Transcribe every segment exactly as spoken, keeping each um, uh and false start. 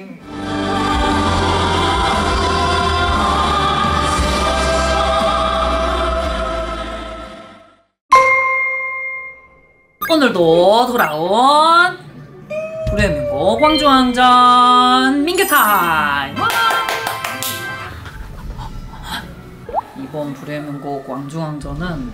음. 오늘도 돌아온 브레멘고 광주왕전 민규타임! 이번 브레멘고 광주왕전은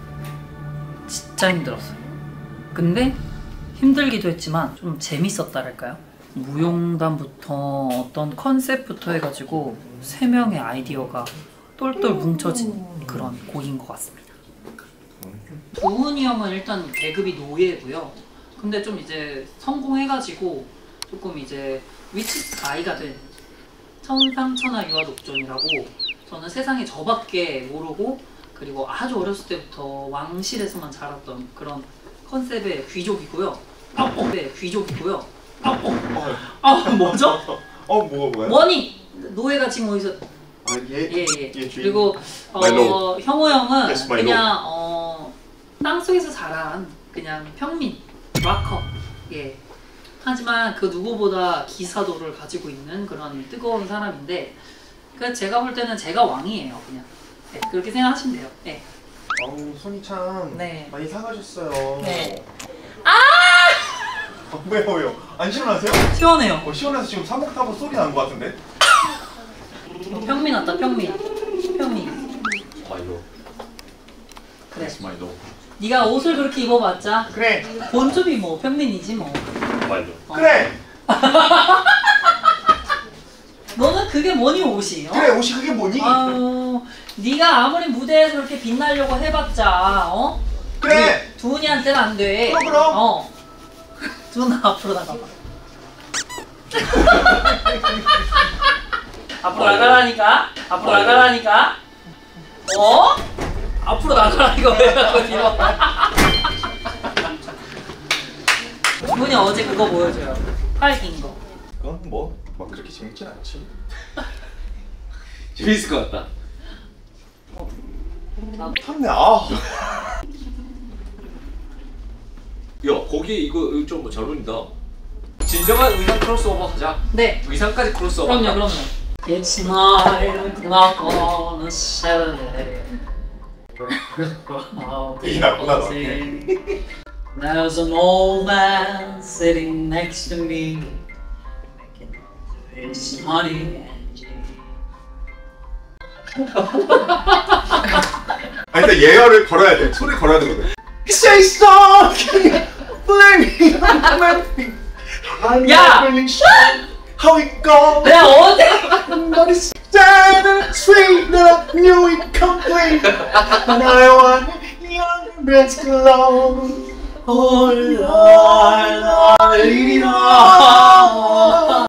진짜 힘들었어요. 근데 힘들기도 했지만 좀 재밌었다랄까요? 무용담부터 어떤 컨셉부터 해가지고 세 명의 아이디어가 똘똘 뭉쳐진 그런 곡인 것 같습니다. 도훈이 형은 일단 계급이 노예고요. 근데 좀 이제 성공해가지고 조금 이제 위치 아이가 된 천상천하 유아독존이라고, 저는 세상에 저밖에 모르고 그리고 아주 어렸을 때부터 왕실에서만 자랐던 그런 컨셉의 귀족이고요. 아, 어, 네, 귀족이고요. 아, 어, 아, 뭐죠? 어, 뭐가 뭐야? 뭐니? 노예가 지금 어디서? 아, 예, 예, 예. 예, 그리고 어, 형호 형은 yes, 그냥 어, 땅속에서 자란 그냥 평민, 락커. 예. 하지만 그 누구보다 기사도를 가지고 있는 그런 뜨거운 사람인데, 그 제가 볼 때는 제가 왕이에요, 그냥. 네, 그렇게 생각하시면 돼요. 네. 어우, 손이 참 네. 많이 상하셨어요. 네. 아! 어, 왜요, 왜요? 안 시원하세요? 시원해요. 어, 시원해서 지금 삼목타고 소리 나는 것 같은데? 평민 왔다, 평민. 평민. 마일로. 그래. 마일로. 네가 옷을 그렇게 입어봤자 그래. 본조비 뭐 평민이지 뭐. 마일로. 어. 그래. 너는 그게 뭐니 옷이? 어? 그래, 옷이 그게 뭐니? 아유, 네가 아무리 무대에서 그렇게 빛나려고 해봤자, 어? 그래. 두훈이한테는 안 돼. 그럼, 그럼. 어. 두훈아 앞으로 나가봐. 앞으로 나가라니까. 앞으로 나가라니까. 어? 앞으로 나가라니까 왜 자꾸 뒤로? 두훈이 어제 그거 보여줘요. 팔 긴 거. 그건 뭐, 막 그렇게 재밌진 않지. 재밌을 것 같다. 탐내, 아. 야, 거기 이거 좀 잘 어울린다. 진정한 의상 크로스오버 하자. 네. 의상까지 크로스오버. 그럼요, 그럼요. It's not not gonna celebrate. 되게 나쁘다, 너. There's an old man sitting next to me. It's honey and Jane. 아, 일단 예열을 걸어야 돼. 소리 걸어야 되거든. Say something, blaming on 야! How it goes? 내가 어제 But it's dead sweet that I knew it complete. And I want your breath glow. Oh Lord, Lord, Lord.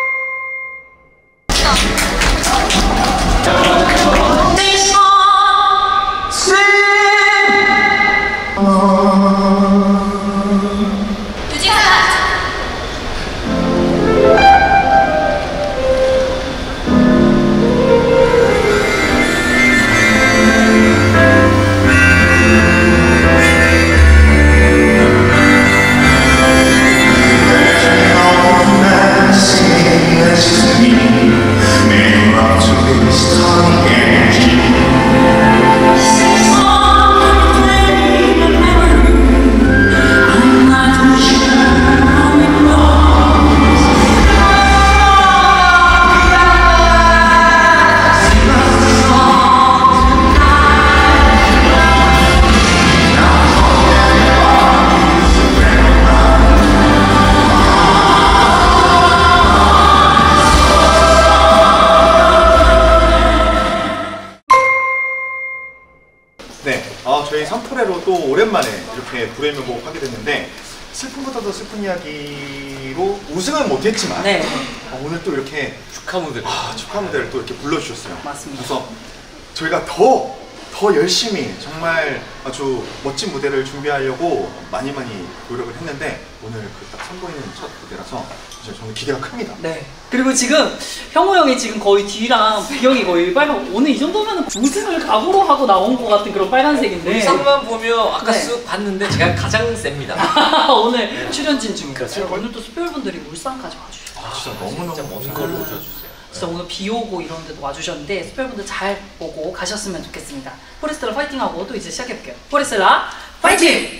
네, 어, 저희 삼프레로 또 오랜만에 이렇게 브레멘곡 하게 됐는데, 슬픔보다도 슬픈 이야기로 우승은 못했지만 네. 어, 오늘 또 이렇게 축하 무대. 아, 축하 무대를 또 이렇게 불러주셨어요. 맞습니다. 그래서 저희가 더, 더 열심히 정말 아주 멋진 무대를 준비하려고 많이 많이 노력을 했는데, 오늘 그 딱 선보이는 첫 무대라서 이제 저는 기대가 큽니다. 네. 그리고 지금 형호 형이 지금 거의 뒤랑 배경이 거의 빨간, 오늘 이 정도면 우승을 각오로 하고 나온 것 같은 그런 빨간색인데. 의상만 보면 아까 네. 쓱 봤는데 제가 가장 셉니다. 오늘 네. 출연진 중이니까 그렇죠. 오늘 또 수표분들이 울산까지 와주셨어요. 진짜 너무너무 진짜 먼 걸로 오셔주세요. 진짜 오늘 비 오고 이런 데도 와주셨는데 스펠분들 잘 보고 가셨으면 좋겠습니다. 포레스텔라 파이팅하고 또 이제 시작해볼게요. 포레스텔라 파이팅!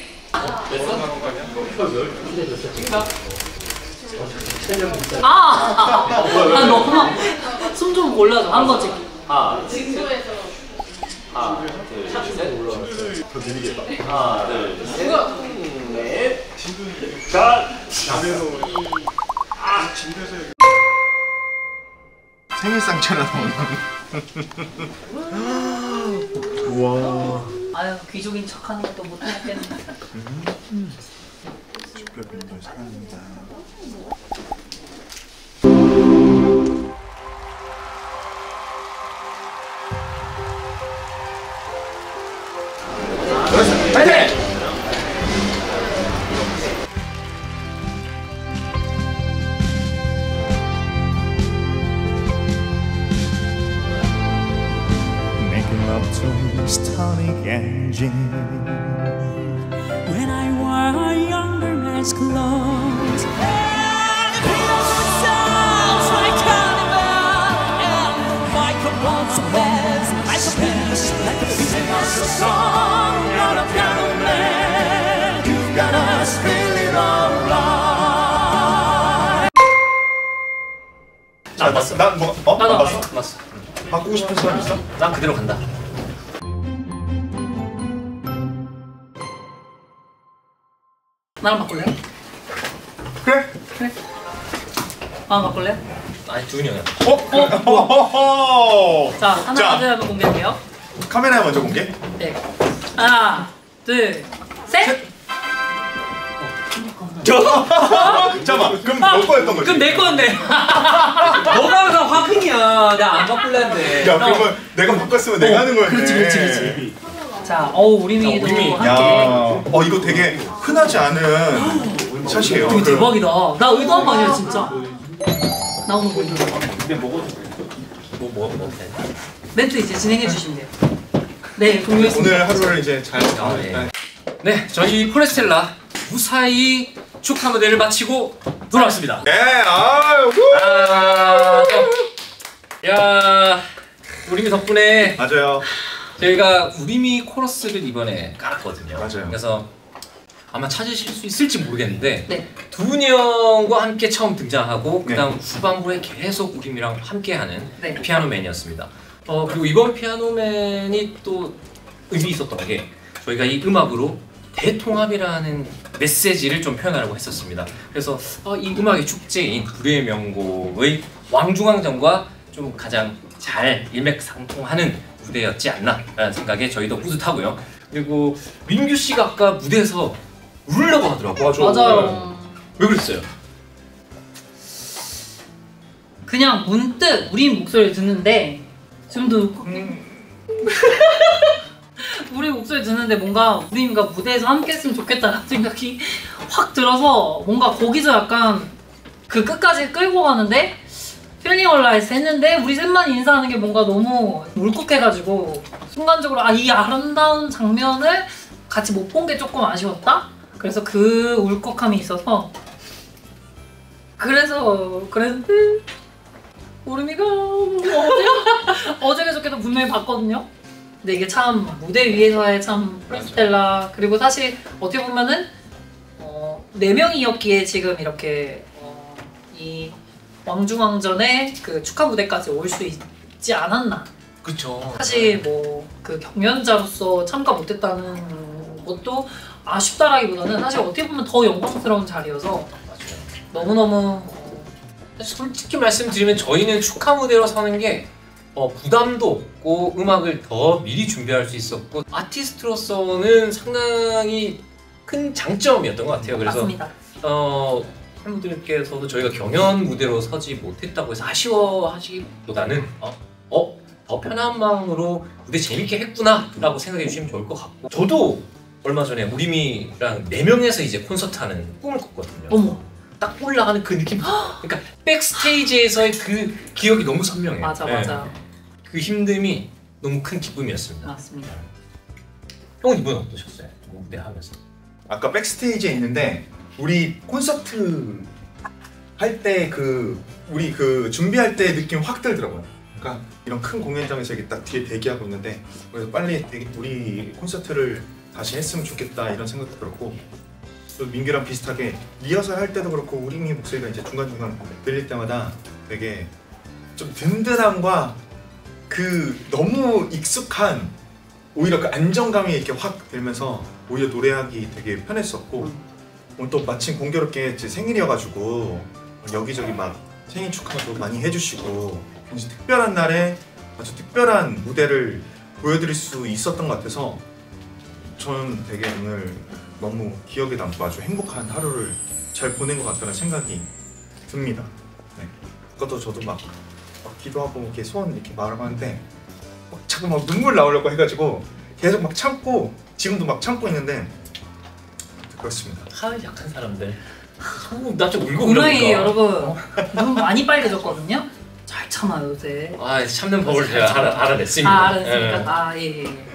아! 아, 아 너무 숨 좀 올려줘 한 번씩. 하나, 진도에서 하나, 둘, 셋. 더 느리게 해봐. 하나, 둘, 셋, 넷, 다. 생일상처럼 우와. 아유 귀족인 척하는 것도 못하겠네. 축배분들 사랑합니다. 파이팅! Making love to his tonic engine. When I wore younger man's clothes, and it sounds like carnival, and like a waltz of bells, like a piece, like a piece of a song. Not a piano man, you've got us feeling alright. 자, 봤어? 난 뭐? 어? 나도 안 봤어? 끝났어. 바꾸고 싶은 사람 있어? 난 그대로 간다. 나랑 바꿀래? 그래? 그래. 나랑 바꿀래? 아니 두은이 형이야. 어? 어? 어허허. 자 하나 자. 둘 하면 공개할게요. 카메라에 먼저 공개. 네. 하나 둘 셋. 잠깐만, 그럼 너 거였던 거지? 그럼 내 건데. 너가 항상 화근이야. 내가 안 바꿀래 했는데. 야, 그러면 내가 바꿨으면 내가 하는 거였네. 그렇지 그렇지 그렇지. 자, 어우 우리미도 자, 우리미. 야, 함께. 어 이거 되게 흔하지 않은 샷이에요. 되게 그- 대박이다. 나 의도한 거 아니야 진짜. 나오는 거 있는 거. 뭐 뭐 뭐. 멘트 이제 진행해 주시면 돼요. 네, 동료했습니다. 오늘 하루를 이제 잘. 아, 네. 네, 저희 포레스텔라 무사히 축하 무대를 마치고 돌아왔습니다. 네, 아유, 아, 또, 야, 우리미 덕분에 맞아요. 저희가 우리미 코러스를 이번에 깔았거든요. 맞아요. 그래서 아마 찾으실 수 있을지 모르겠는데 네. 두은이 형과 함께 처음 등장하고 네. 그다음 후반부에 계속 우리미랑 함께하는 네. 피아노맨이었습니다. 어 그리고 이번 피아노맨이 또 의미 있었던 게 저희가 이 음악으로 대통합이라는 메시지를 좀 표현하려고 했었습니다. 그래서 어, 이 음악의 축제인 불후의 명곡의 왕중왕전과 좀 가장 잘 일맥상통하는 무대였지 않나라는 생각에 저희도 뿌듯하고요. 그리고 민규 씨가 아까 무대에서 울려고 하더라고요. 맞아요. 왜 그랬어요? 그냥 문득 우리 목소리를 듣는데 지금도 음. 우리 목소리 듣는데 뭔가 우리가 무대에서 함께 했으면 좋겠다는 생각이 확 들어서 뭔가 거기서 약간 그 끝까지 끌고 가는데 필링 얼라이스 했는데 우리 셋만 인사하는 게 뭔가 너무 울컥해가지고 순간적으로 아 이 아름다운 장면을 같이 못 본 게 조금 아쉬웠다? 그래서 그 울컥함이 있어서 그래서 그랬는데 우리미가 어제 어제 그저께도 분명히 봤거든요. 근데 이게 참 무대 위에서의 참 포레스텔라 그리고 사실 어떻게 보면은 어, 네 명이었기에 지금 이렇게 어, 이 왕중왕전의 그 축하 무대까지 올 수 있지 않았나. 그쵸. 사실 뭐 그 경연자로서 참가 못했다는 것도 아쉽다라기보다는 사실 어떻게 보면 더 영광스러운 자리여서 맞아요. 너무너무 솔직히 말씀드리면 저희는 축하 무대로 서는 게 어, 부담도 없고 음악을 더 미리 준비할 수 있었고 아티스트로서는 상당히 큰 장점이었던 것 같아요. 그래서 맞습니다. 어, 팬분들께서도 저희가 경연 무대로 서지 못했다고 해서 아쉬워하시기보다는 어? 어? 더 편한 마음으로 무대 재밌게 했구나 라고 생각해 주시면 좋을 것 같고 저도 얼마 전에 우리미랑 네 명에서 이제 콘서트 하는 꿈을 꿨거든요. 어머 딱 올라가는 그 느낌. 그러니까 백스테이지에서의 그 기억이 너무 선명해요. 맞아 네. 맞아 그 힘듦이 너무 큰 기쁨이었습니다. 맞습니다. 형은 이번 어떠셨어요? 무대 하면서. 아까 백스테이지에 있는데 우리 콘서트 할 때 그 우리 그 준비할 때 느낌 확 들더라고요. 그러니까 이런 큰 공연장에서 이렇게 딱 뒤에 대기하고 있는데 그래서 빨리 우리 콘서트를 다시 했으면 좋겠다 이런 생각도 들었고 또 민규랑 비슷하게 리허설 할 때도 그렇고 우림이 목소리가 이제 중간중간 들릴 때마다 되게 좀 든든함과 그 너무 익숙한 오히려 그 안정감이 이렇게 확 들면서 오히려 노래하기 되게 편했었고 오늘 또 마침 공교롭게 제 생일이어가지고 여기저기 막 생일 축하도 많이 해주시고 굉장히 특별한 날에 아주 특별한 무대를 보여드릴 수 있었던 것 같아서 저는 되게 오늘 너무 기억에 남고 아주 행복한 하루를 잘 보낸 것 같다는 생각이 듭니다. 네. 그것도 저도 막, 막 기도하고 이렇게 소원 이렇게 말하는데 막 자꾸 막 눈물 나오려고 해가지고 계속 막 참고 지금도 막 참고 있는데 그렇습니다. 하늘 약한 사람들. 나좀 울고 분명히 그러니까. 여러분 눈 많이 빨개졌거든요. 잘 참아요 요새. 아 참는 법을 제가 알아, 알아냈습니다. 아 알았습니까? 예. 아 예. 예.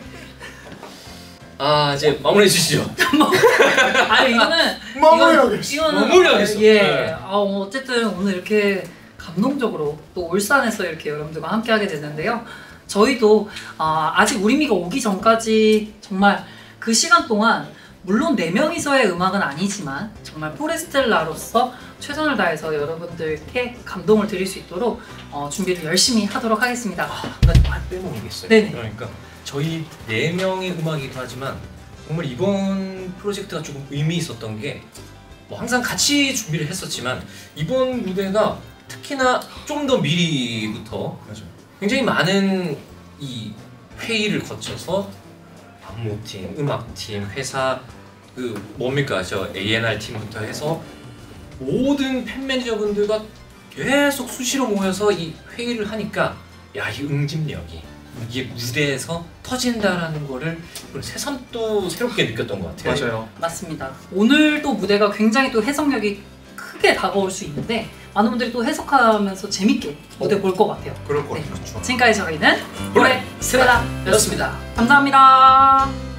아 이제 마무리해 주시죠. 아니 이거는 마무리하겠습니다. 이거는 마무리하겠습니다. 예. 네. 아 어쨌든 오늘 이렇게 감동적으로 또 울산에서 이렇게 여러분들과 함께하게 됐는데요. 저희도 아, 아직 우리미가 오기 전까지 정말 그 시간 동안 물론 네 명이서의 음악은 아니지만 정말 포레스텔라로서 최선을 다해서 여러분들께 감동을 드릴 수 있도록 어, 준비를 열심히 하도록 하겠습니다. 하나 빼먹겠어요. 네네. 그러니까 저희 네 명의 음악이기도 하지만 정말 이번 프로젝트가 조금 의미 있었던 게 뭐 항상 같이 준비를 했었지만 이번 무대가 특히나 좀 더 미리부터 맞아요. 굉장히 많은 이 회의를 거쳐서 안무팀, 음악팀, 회사 그 뭡니까 저 에이 앤 알 팀부터 해서 모든 팬 매니저분들과 계속 수시로 모여서 이 회의를 하니까 야 이 응집력이 이게 무대에서 터진다라는 거를 새삼 또 새롭게 느꼈던 것 같아요. 맞아요. 맞습니다. 오늘도 무대가 굉장히 또 해석력이 크게 다가올 수 있는데 많은 분들이 또 해석하면서 재밌게 무대 볼 것 같아요. 그럴 것 네. 같아요. 지금까지 저희는 노래 노래 스베다였습니다. 감사합니다.